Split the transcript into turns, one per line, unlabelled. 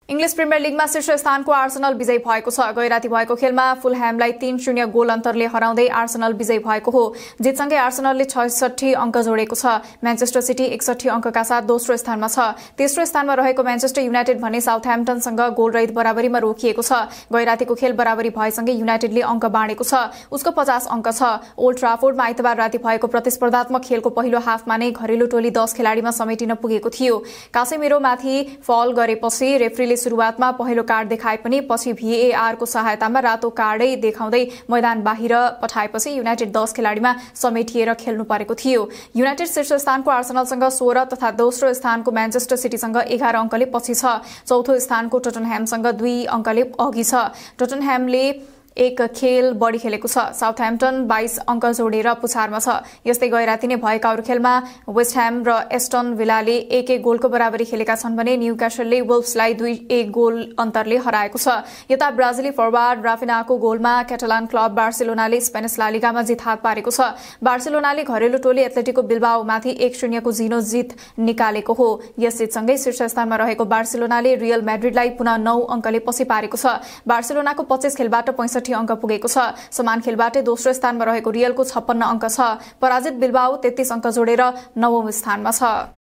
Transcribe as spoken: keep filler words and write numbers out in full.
English premier लीगमा शीर्ष स्थानको Arsenal विजयी भएको छ। गैराती भएको खेलमा फुलह्यामलाई तीन शून्य गोल अन्तरले हराउँदै आर्सेनल विजयी भएको हो। जितसँगै आर्सेनलले छैसठी अंक जोडेको छ। म्यानचेस्टर सिटी एकसठी अंकका साथ दोस्रो स्थानमा छ। तेस्रो स्थानमा रहेको म्यानचेस्टर युनाइटेड भने साउथह्याम्पटनसँग गोलरहित बराबरीमा रोकिएको छ। गैरातीको खेल बराबरी भएसँगै युनाइटेडले अंक बाँडेको छ। उसको पचास अंक छ। ओल्ड ट्राफोर्डमा आइतबार राति भएको प्रतिस्पर्धात्मक खेलको पहिलो हाफमा नै घरेलु टोली दस खेलाडीमा समेटिन पुगेको थियो। कासेमिरोमाथि फल गरेपछि रेफ्रीले सुरुवातमा पहिलो कार्ड देखाए पनि पछि भीएआर को सहायतामा रातो कार्डै देखाउँदै मैदान बाहिर पठाएपछि युनाइटेड दस खेलाडीमा समेटिएर खेल्नु परेको थियो। युनाइटेड शीर्ष स्थानको आर्सेनलसँग सोह्र तथा दोस्रो स्थानको म्यानचेस्टर सिटीसँग एघार अंकले पछि छ। चौथो स्थानको टोटनह्यामसँग दुई अंकले अघि छ। टोटनह्यामले एक खेल बढी खेलेको छ। साउथह्याम्पटन बाइस अंक जोडेर पुछारमा छ। यस्तै गैराती नै भएका अरू खेलमा वेस्ट ह्याम र एस्टन विलाले एक एक गोलको बराबरी खेलेका छन् भने न्यूक्यासलले वुल्फ्सलाई दुई एक गोल अन्तरले हराएको छ। यता ब्राजिली फरवार्ड राफिनाको गोलमा क्याटालान क्लब बार्सिलोनाले स्पेनिस ला लिगामा जित हात पारेको छ। बार्सिलोनाले घरेलु टोली एथलेटिको बिल्बाओमाथि एक शून्यको जिनो जित निकालेको हो। यस जितसँगै शीर्ष स्थानमा रहेको बार्सिलोनाले रियल म्याड्रिडलाई पुनः नौ अंकले पछि पारेको छ। बार्सिलोनाको पच्चीस खेलबाट पैंसठी अंक पुगेको छ। समान खेलबाटै दोस्रो स्थानमा रहेको रियलको छप्पन्न अंक छ। पराजित बिल्बाओ तेत्तीस अंक जोडेर नवौं स्थानमा छ।